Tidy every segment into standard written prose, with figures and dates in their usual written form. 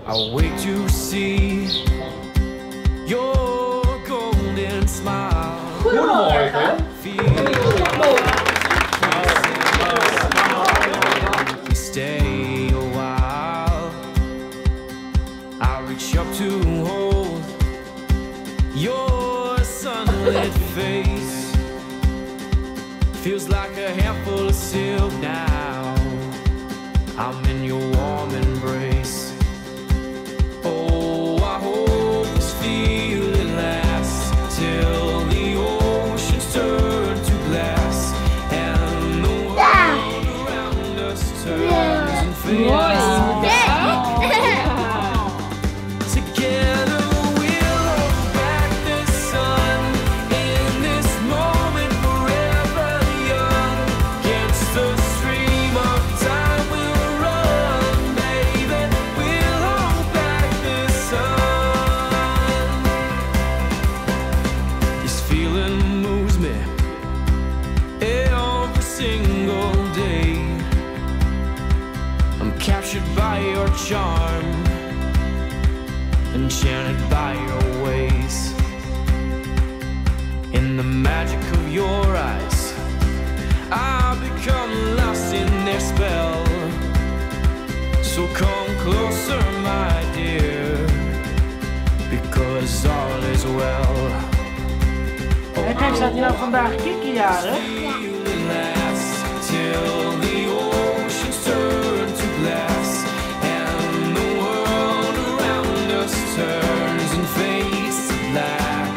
I'll wait to see your golden smile. Goedemorgen. We stay a while. I'll reach up to hold your sunlit face. Feels like a handful of silk now. I'm in your warm embrace. Oh, I hope this feeling lasts till the oceans turn to glass and the world around us turns and fades. Together we'll hold back the sun in this moment, forever young. Against the stream of time we'll run, baby. We'll hold back the sun. This feeling moves me every single day. I'm captured by your charm, enchanted by your ways. In the magic of your eyes, I've become lost in their spell. So come closer, my dear, because all is well. Kijk, staat hier nou vandaag Kiki jarig? Feeling lasts till the oceans turn to glass and the world around us turns and fades to black.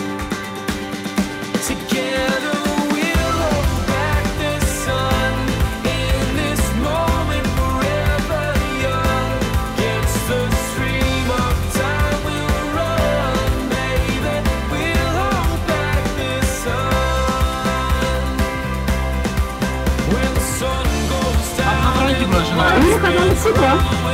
Together we'll hold back the sun in this moment, forever young. Against the stream of time we'll run, baby. We'll hold back the sun. When the sun goes down, Moet ik aan het zitten?